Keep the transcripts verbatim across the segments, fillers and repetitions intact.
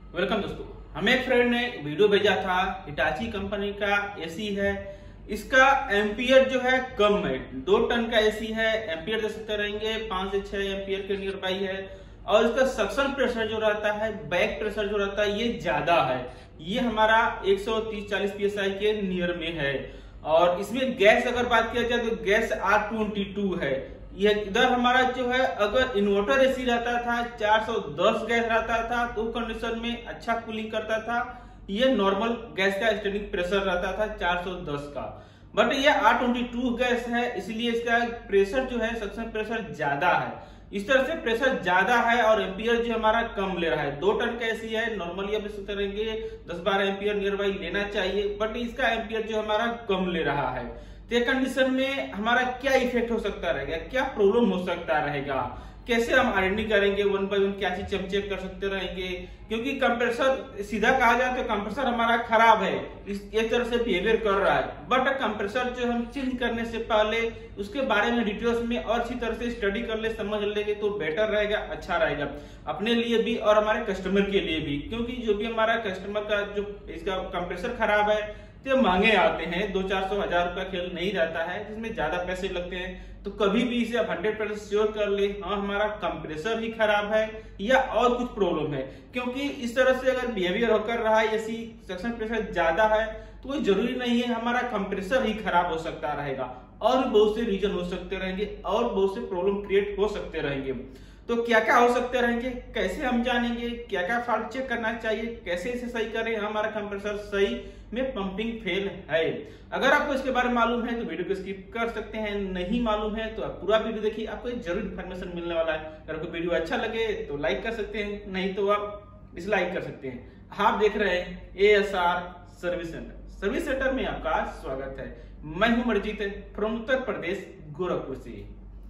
Welcome दोस्तों, हमें एक फ्रेंड ने वीडियो भेजा था। हिटाची कंपनी का एसी है। इसका एम्पियर जो है कम है, दो टन का एसी है। एम्पियर दे सकते रहेंगे पांच से छह एम्पियर के नियर बाई है। और इसका सक्शन प्रेशर जो रहता है, बैक प्रेशर जो रहता है, ये ज्यादा है। ये हमारा एक सौ तीस चालीस पीएसआई के नियर में है। और इसमें गैस अगर बात किया जाए तो गैस आर ट्वेंटी टू है। ये इधर हमारा जो है, अगर इन्वर्टर एसी रहता था चार सौ दस गैस रहता था तो कंडीशन में अच्छा कूलिंग करता था। ये नॉर्मल गैस का स्टैंडिंग प्रेशर रहता था चार सौ दस का। बट ये आर ट्वेंटी टू गैस है, इसलिए इसका प्रेशर जो है, सक्शन प्रेशर ज्यादा है। इस तरह से प्रेशर ज्यादा है और एम्पियर जो हमारा कम ले रहा है। दो टन का एसी है, नॉर्मली अब इस तरह दस बारह एम्पियर नियर बाई लेना चाहिए, बट इसका एम्पियर जो हमारा कम ले रहा है। तो कंडीशन में हमारा क्या इफेक्ट हो सकता रहेगा, क्या प्रॉब्लम हो सकता रहेगा, कैसे हम आइडेंटिफाई करेंगे, वन बाय वन क्या चीज हम चेक कर सकते रहेंगे। क्योंकि कंप्रेसर सीधा कहा जाए तो कंप्रेसर हमारा खराब है, इस एक तरह से बिहेवियर कर रहा है। बट कंप्रेसर जो हम चेंज करने से पहले उसके बारे में डिटेल्स में और अच्छी तरह से स्टडी कर ले, समझ लेंगे तो बेटर रहेगा, अच्छा रहेगा अपने लिए भी और हमारे कस्टमर के लिए भी। क्योंकि जो भी हमारा कस्टमर का जो इसका कंप्रेसर खराब है तो महंगे आते हैं, दो चार सौ हजार रुपया खेल नहीं रहता है, जिसमें ज्यादा पैसे लगते हैं। तो कभी भी इसे आप हंड्रेड परसेंट श्योर कर ले, हाँ हमारा कंप्रेसर ही खराब है या और कुछ प्रॉब्लम है। क्योंकि इस तरह से अगर बिहेवियर होकर रहा है, ऐसी सक्शन प्रेशर ज्यादा है, तो कोई जरूरी नहीं है हमारा कंप्रेसर ही खराब हो सकता रहेगा। और बहुत से रीजन हो सकते रहेंगे और बहुत से प्रॉब्लम क्रिएट हो सकते रहेंगे। तो क्या क्या हो सकते रहेंगे, कैसे हम जानेंगे, क्या क्या फॉल्ट चेक करना चाहिए, कैसे इसे सही करें, हमारा कंप्रेसर सही में पंपिंग फेल है। अगर आपको इसके बारे में मालूम है तो वीडियो को स्किप कर सकते हैं, नहीं मालूम है तो आप पूरा वीडियो देखिए, आपको जरूर इन्फॉर्मेशन मिलने वाला है। अगर आपको वीडियो अच्छा लगे तो लाइक कर सकते हैं, नहीं तो आप डिसलाइक कर सकते हैं। आप देख रहे हैं A S R service centre. Service centre में आपका स्वागत है। मैं हूं मरजीत फ्रॉम उत्तर प्रदेश गोरखपुर से।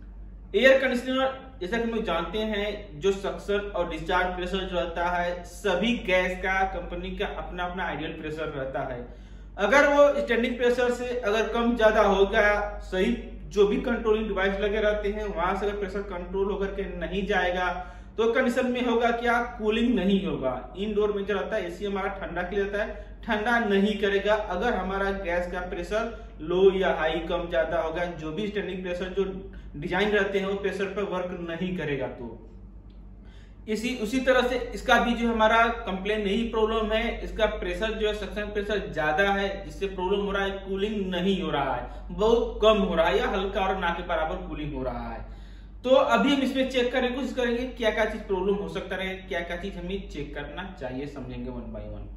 एयर कंडीशनर जैसा कि हम लोग जानते हैं, जो सक्शन और डिस्चार्ज प्रेशर जो रहता है, सभी गैस का कंपनी का अपना अपना आइडियल प्रेशर रहता है। अगर वो स्टैंडिंग प्रेशर से अगर कम ज्यादा हो गया, सही जो भी कंट्रोलिंग डिवाइस लगे रहते हैं वहां से अगर प्रेशर कंट्रोल होकर के नहीं जाएगा तो कंडीशन में होगा क्या, कूलिंग नहीं होगा। इंडोर में जो रहता है एसी हमारा ठंडा के लिए रहता है, ठंडा नहीं करेगा। अगर हमारा गैस का प्रेशर लो या हाई कम ज्यादा होगा, जो भी स्टैंडिंग प्रेशर जो डिजाइन रहते हैं वो प्रेशर पर वर्क नहीं करेगा। तो इसी उसी तरह से इसका भी जो हमारा कंप्लेन नहीं प्रॉब्लम है, इसका प्रेशर जो है सक्शन प्रेशर ज्यादा है, जिससे प्रॉब्लम हो रहा है, कूलिंग नहीं हो रहा है, बहुत कम हो रहा है या हल्का और ना के बराबर कूलिंग हो रहा है। तो अभी हम इसमें चेक करने की कोशिश करेंगे क्या क्या चीज प्रॉब्लम हो सकता है, क्या क्या चीज हमें चेक करना चाहिए, समझेंगे वन बाय वन।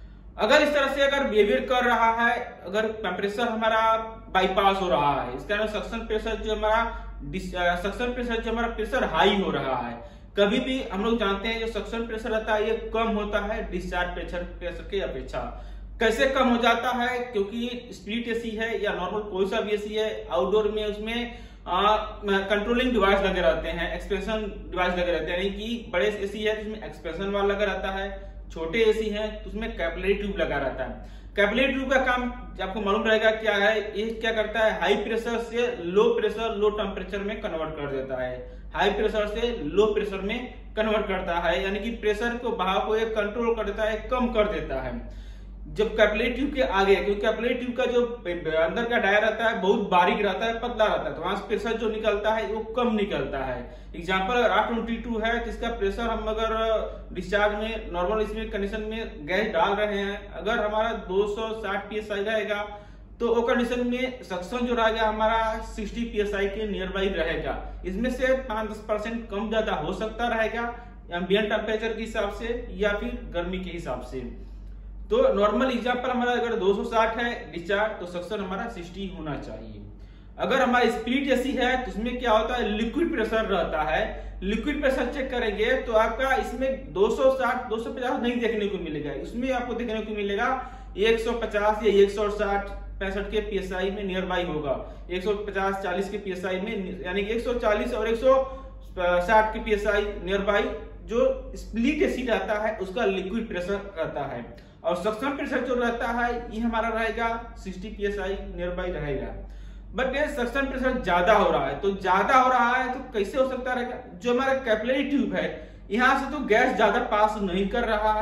अगर इस तरह से अगर बिहेवियर कर रहा है, अगर टेम्परेचर हमारा बाईपास हो रहा है, इसका सक्शन प्रेशर जो हमारा सक्शन प्रेशर जो हमारा प्रेशर हाई हो रहा है, कभी भी हम लोग जानते हैं जो सक्शन प्रेशर रहता है ये कम होता है डिस्चार्ज प्रेशर प्रेशर की अपेक्षा। कैसे कम हो जाता है, क्योंकि स्प्लिट एसी है या नॉर्मल कोई सा भी एसी है, आउटडोर में उसमें कंट्रोलिंग डिवाइस लगे रहते हैं, एक्सपेंशन डिवाइस लगे रहते हैं। यानी कि बड़े एसी है जिसमें एक्सपेंशन वाला लगा रहता है, छोटे एसी है तो उसमें कैपिलरी ट्यूब लगा रहता है। कैपिलरी ट्यूब का काम आपको मालूम रहेगा क्या है, ये क्या करता है, हाई प्रेशर से लो प्रेशर लो टेम्परेचर में कन्वर्ट कर देता है, हाई प्रेशर से लो प्रेशर में कन्वर्ट करता है। यानी कि प्रेशर को बहाव को एक कंट्रोल कर देता है, कम कर देता है। जब कैपिलरी ट्यूब के आगे, क्योंकि कैपिलरी ट्यूब का जो अंदर का डायर रहता है बहुत बारीक रहता है, पतला रहता है, तो वहां से प्रेशर जो निकलता है वो कम निकलता है। एग्जांपल अगर आर ट्वेंटी टू है तो इसका प्रेशर हम अगर डिस्चार्ज में नॉर्मल इसमें कंडीशन में गैस डाल रहे हैं, अगर हमारा दो सौ साठ पीएसआई रहेगा तो वो कंडीशन में सक्शन जो रहेगा हमारा साठ पीएसआई के नियर बाई रहेगा। इसमें से पांच दस परसेंट कम ज्यादा हो सकता रहेगा एम्बिएंट टेम्परेचर के हिसाब से या फिर गर्मी के हिसाब से। तो नॉर्मल एग्जांपल हमारा अगर दो सौ साठ है डिस्चार्ज तो सक्शन हमारा साठ होना चाहिए। अगर हमारा स्प्लिट एसी है तो उसमें क्या होता है, लिक्विड प्रेशर रहता है। लिक्विड प्रेशर चेक करेंगे तो आपका इसमें दो सौ साठ दो सौ पचास नहीं देखने को मिलेगा, इसमें आपको देखने को मिलेगा एक सौ पचास या एक सौ साठ पैंसठ के पीएसआई में नियर बाई होगा, एक सौ पचास चालीस के पीएसआई में, यानी कि एक सौ चालीस और एक सौ साठ के पीएसआई नियर बाई जो स्प्लिट एसी रहता है उसका लिक्विड प्रेशर रहता है। और सक्शन प्रेशर जो रहता है ये हमारा रहेगा साठ पीएसआई नियर बाई रहेगा। बट ये सक्शन प्रेशर ज्यादा हो रहा है, तो ज्यादा हो रहा है तो कैसे हो सकता रहेगा, जो हमारा कैपिलरी ट्यूब है यहाँ से तो गैस ज्यादा पास नहीं कर रहा है,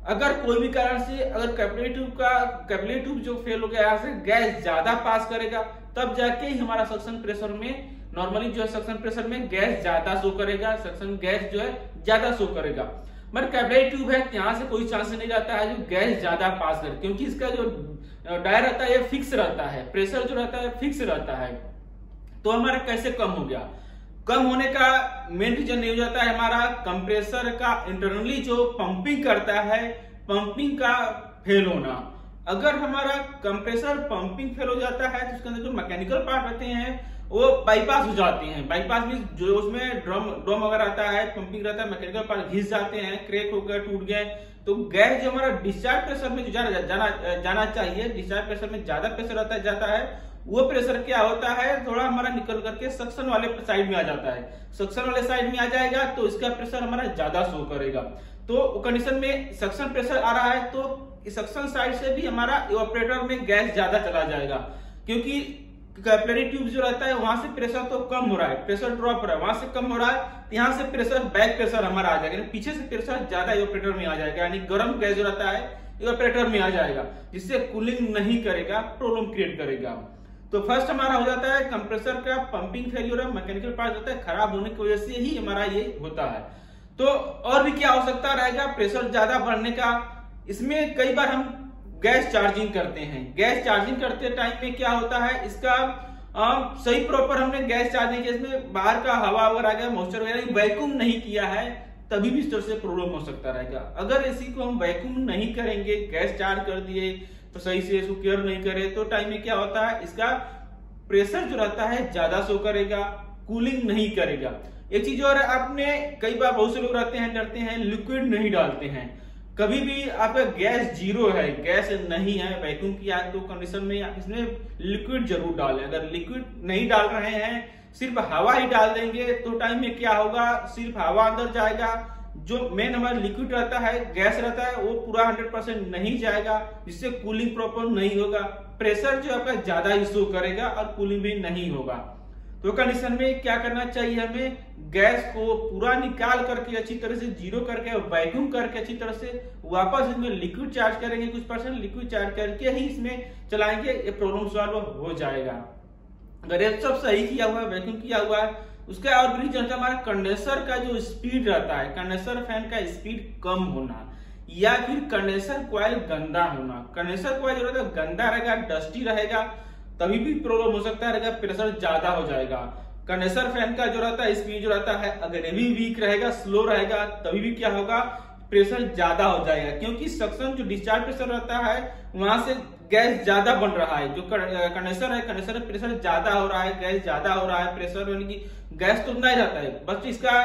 अगर कोई भी कारण से अगर कैपिलरी ट्यूब का कैपिलरी ट्यूब जो फेल हो गया, यहाँ से गैस ज्यादा पास करेगा, तब जाके ही हमारा सक्शन प्रेशर में नॉर्मली जो है सक्शन प्रेशर में गैस ज्यादा शो करेगा, सक्शन गैस जो है ज्यादा शो करेगा। बट कैपिलरी ट्यूब है, यहाँ से कोई चांस नहीं रहता है जो गैस ज्यादा पास करे, क्योंकि इसका जो डायर रहता है ये फिक्स रहता है, प्रेशर जो रहता है फिक्स रहता है। तो हमारा कैसे कम हो गया? कम होने का मेन रीजन ये हो जाता है हमारा कंप्रेसर का इंटरनली जो पंपिंग करता है, पंपिंग का फेल होना। अगर हमारा कंप्रेसर पंपिंग फेल हो जाता है तो उसके अंदर जो मैकेनिकल पार्ट रहते हैं वो बाईपास हो जाते हैं। बाईपास में जो उसमें ड्रम ड्रम वगैरह आता है, पंपिंग रहता है, मैकेनिकल पार्ट घिस जाते हैं, क्रैक हो गए, टूट गए, तो गैस जो हमारा डिस्चार्ज प्रेशर में जो जाना जाना जाना चाहिए, डिस्चार्ज प्रेशर में ज्यादा प्रेशर रहता है जाता है, वो प्रेशर क्या होता है थोड़ा हमारा निकल करके सक्शन वाले साइड में आ जाता है। सक्शन वाले साइड में आ जाएगा तो इसका प्रेशर हमारा ज्यादा शो करेगा। तो कंडीशन में सक्शन प्रेशर आ रहा है तो सक्शन साइड से भी हमारा इवापोरेटर में गैस ज्यादा चला जाएगा, क्योंकि कैपिलरी ट्यूब जो रहता है वहां से प्रेशर तो कम हो रहा है, प्रेशर ड्रॉप हो रहा है, वहां से कम हो रहा है, तो यहाँ से प्रेशर बैक प्रेशर हमारा आ जाएगा, पीछे से प्रेशर ज्यादा इवापोरेटर में आ जाएगा, यानी गर्म गैस जो रहता है इवापोरेटर में आ जाएगा, जिससे कूलिंग नहीं करेगा, प्रॉब्लम क्रिएट करेगा। तो फर्स्ट हमारा हो जाता है कंप्रेसर का पंपिंग फेलियर, मैकेनिकल पार्ट होता है खराब होने की वजह से ही हमारा ये होता है। तो और भी क्या हो सकता रहेगा प्रेशर ज्यादा बढ़ने का? इसमें कई बार हम गैस चार्जिंग करते हैं, गैस चार्जिंग करते टाइम में क्या होता है इसका आ, सही प्रॉपर हमने गैस चार्जिंग किया, इसमें बाहर का हवा वगैरह आ गया, मॉइस्चर वगैरह वैक्यूम नहीं किया है, तभी भी इस तरह से प्रॉब्लम हो सकता रहेगा। अगर इसी को हम वैक्यूम नहीं करेंगे, गैस चार्ज कर दिए तो सही से इसको केयर नहीं करे तो टाइम में क्या होता है इसका प्रेशर जो रहता है ज्यादा शो करेगा, कूलिंग नहीं करेगा। एक चीज और आपने कई बार बहुत से लोग रहते हैं डरते हैं लिक्विड नहीं डालते हैं। कभी भी आपका गैस जीरो है, गैस नहीं है, वैक्यूम किया है तो कंडीशन में आप इसमें लिक्विड जरूर डालें। अगर लिक्विड नहीं डाल रहे हैं, सिर्फ हवा ही डाल देंगे तो टाइम में क्या होगा, सिर्फ हवा अंदर जाएगा, जो मेन हमारा लिक्विड रहता है, गैस रहता है, वो पूरा हंड्रेड परसेंट नहीं जाएगा, जिससे कूलिंग प्रॉपर नहीं होगा, प्रेशर जो आपका ज्यादा इशू करेगा और कूलिंग भी नहीं होगा। तो कंडीशन में क्या करना चाहिए, हमें गैस को पूरा निकाल करके अच्छी तरह से जीरो करके वैक्यूम करके अच्छी तरह से वापस इसमें लिक्विड चार्ज करेंगे, कुछ परसेंट लिक्विड चार्ज करके ही इसमें चलाएंगे, ये प्रॉब्लम सॉल्व हो जाएगा। अगर ये सब सही किया हुआ है, वैक्यूम किया हुआ है, उसका और भी रीजन हमारा कंडेंसर का जो स्पीड रहता है, कंडेंसर फैन का स्पीड कम होना या फिर कंडेंसर कॉइल गंदा होना। कंडेंसर कॉइल जो रहता है गंदा रहेगा, डस्टी रहेगा, तभी भी प्रॉब्लम हो सकता है, प्रेशर ज्यादा हो जाएगा। कंडेंसर फैन का जो रहता है स्पीड जो रहता है अगर ये भी वीक रहेगा, स्लो रहेगा, तभी भी क्या होगा प्रेशर ज्यादा हो जाएगा, क्योंकि सक्शन जो डिस्चार्ज प्रेशर रहता है वहां से गैस ज्यादा बन रहा है। जो कंडेंसर है, कंडेंसर में प्रेशर ज्यादा हो रहा है, गैस ज्यादा हो रहा है, प्रेशर यानी कि गैस तो उतना ही रहता है, बस इसका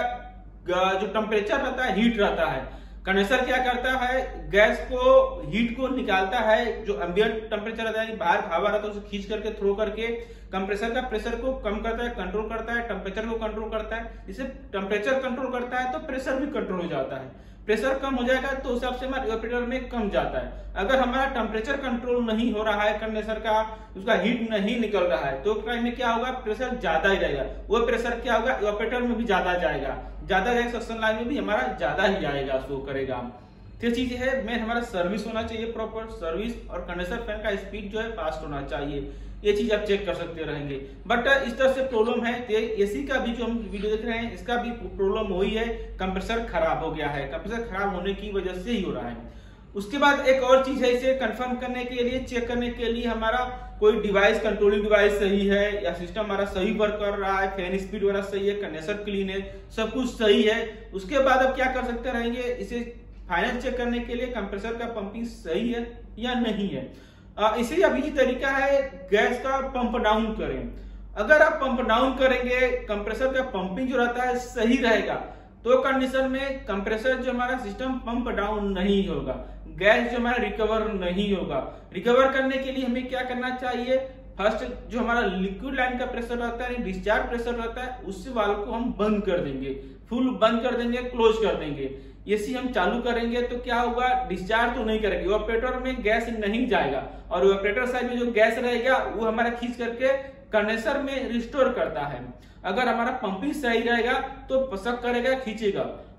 जो टेम्परेचर रहता है हीट रहता है। कंडेंसर क्या करता है, गैस को हीट को निकालता है, जो एम्बिएंट टेम्परेचर रहता है बाहर हवा रहता है उसे खींच करके थ्रो करके कंप्रेसर का प्रेशर को कम करता है, कंट्रोल करता है, टेम्परेचर को कंट्रोल करता है। इसे टेम्परेचर कंट्रोल करता है तो प्रेशर भी कंट्रोल हो जाता है, प्रेशर कम हो जाएगा तो उस हिसाब से हमारा इवापोरेटर में कम जाता है। अगर हमारा टेम्परेचर कंट्रोल नहीं हो रहा है कंडेंसर का, उसका हीट नहीं निकल रहा है, तो टाइम में क्या होगा प्रेशर ज्यादा ही रहेगा, वो प्रेशर क्या होगा इवापोरेटर में भी ज्यादा जाएगा, ज्यादा जाएगा, सक्शन लाइन में भी हमारा ज्यादा ही जाएगा, शो करेगा। तो चीज है मेन हमारा सर्विस होना चाहिए, प्रॉपर सर्विस, और कंडेंसर फैन का स्पीड जो है फास्ट होना चाहिए, ये चीज आप चेक कर सकते रहेंगे। बट इस तरह से प्रॉब्लम है, एसी का भी जो हम वीडियो देख रहे हैं इसका भी प्रॉब्लम वही है, कंप्रेसर खराब हो गया है, कंप्रेसर खराब होने की वजह से ही हो रहा है। उसके बाद एक और चीज है, इसे कंफर्म करने के लिए, चेक करने के लिए हमारा कोई डिवाइस, कंट्रोलिंग डिवाइस सही है या सिस्टम हमारा सही वर्क कर रहा है, फैन स्पीड वगैरह सही है, कंडेंसर क्लीन है, सब कुछ सही है। उसके बाद अब क्या कर सकते रहेंगे, इसे फाइनल चेक करने के लिए कंप्रेसर का पंपिंग सही है या नहीं है। इसे अभी तरीका है गैस का पंप डाउन करें। अगर आप पंप डाउन करेंगे, कंप्रेसर का पंपिंग जो रहता है सही रहेगा, तो कंडीशन में कंप्रेसर जो हमारा सिस्टम पंप डाउन नहीं होगा, गैस जो हमारा रिकवर नहीं होगा। रिकवर करने के लिए हमें क्या करना चाहिए, फर्स्ट जो हमारा लिक्विड लाइन का प्रेशर रहता है, डिस्चार्ज प्रेशर रहता है, उस वाल्व को हम बंद कर देंगे, फुल बंद कर देंगे, क्लोज कर देंगे। एसी हम चालू करेंगे तो क्या होगा, डिस्चार्ज तो नहीं करेंगे, इवापोरेटर में गैस नहीं जाएगा, और इवापोरेटर साइड में जो गैस रहेगा वो हमारा खींच करके कंडेंसर में रिस्टोर करता है। अगर हमारा पंपिंग सही रहेगा तो पसक करेगा, खींचेगा,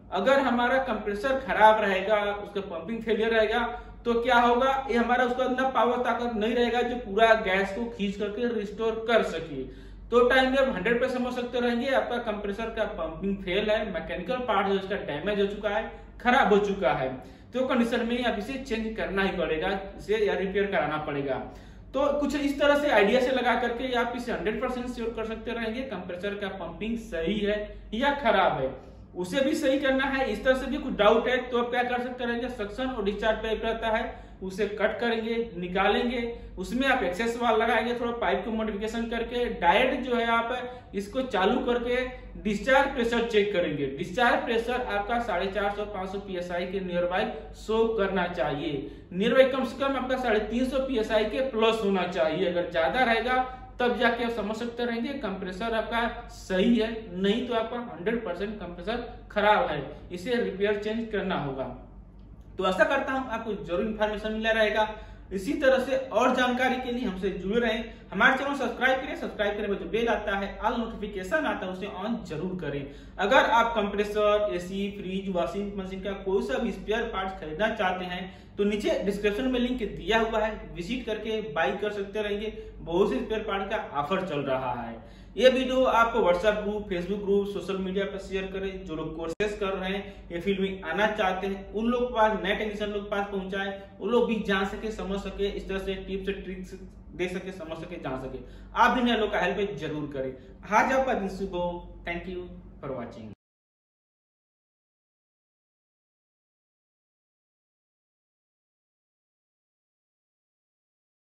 अगर हमारा कंप्रेसर खराब रहेगा, उसका पंपिंग फेलियर रहेगा, तो क्या होगा, ये हमारा उसका इतना पावर ताकत नहीं रहेगा जो पूरा गैस को खींच करके रिस्टोर कर सके। तो टाइम में आप हंड्रेड परसेंट समझ सकते रहेंगे आपका कंप्रेसर का पंपिंग फेल है, मैकेनिकल पार्ट जो इसका डैमेज हो चुका है, खराब हो चुका है, तो कंडीशन में आप इसे चेंज करना ही पड़ेगा, इसे या रिपेयर कराना पड़ेगा। तो कुछ इस तरह से आइडिया से लगा करके आप इसे हंड्रेड परसेंट श्योर कर सकते रहेंगे कंप्रेसर का पंपिंग सही है या खराब है। उसे भी सही करना है, इस तरह से भी कुछ डाउट है तो आप क्या कर सकते रहेंगे, सक्शन और डिस्चार्ज पाइप रहता है उसे कट करेंगे, निकालेंगे, उसमें आप एक्सेस वाल लगाएंगे, थोड़ा पाइप को मॉडिफिकेशन करके डायरेक्ट जो है आप इसको चालू करके डिस्चार्ज प्रेशर चेक करेंगे। डिस्चार्ज प्रेशर आपका साढ़े चार सौ पांच सौ पीएसआई के नियर बाय शो करना चाहिए, नियर बाय कम से कम आपका साढ़े तीन सौ पीएसआई के प्लस होना चाहिए। अगर ज्यादा रहेगा तब जाके आप समझ सकते रहेंगे कंप्रेसर आपका सही है, नहीं तो आपका हंड्रेड परसेंट कंप्रेसर खराब है, इसे रिपेयर चेंज करना होगा। तो आशा करता हूं आपको जरूर इन्फॉर्मेशन मिला रहेगा। इसी तरह से और जानकारी के लिए हमसे जुड़े रहें, हमारे चैनल सब्सक्राइब करें, सब्सक्राइब करने में जो बेल आता है, ऑल नोटिफिकेशन आता है, उसे ऑन जरूर करें। अगर आप compressor, AC, fridge, washing machine का कोई सा भी स्पेयर पार्ट खरीदना चाहते हैं तो नीचे डिस्क्रिप्शन में लिंक दिया हुआ है, विजिट करके बाई कर सकते रहेंगे। बहुत से स्पेयर पार्ट का ऑफर चल रहा है। ये वीडियो आप WhatsApp group, Facebook group, social media पर शेयर करें। जो लोग कोर्सेज कर रहे हैं, ये फील्ड में आना चाहते हैं, उन लोग के पास, नए टेक्नीशियन लोग के पास पहुंचाए, उन लोग भी जान सके, समझ सके, इस तरह से टिप्स ट्रिक्स दे सके, समझ सके, जान सके। आप भी नए लोग का हेल्प जरूर करें। आज आपका दिन शुभ हो। Thank you for watching.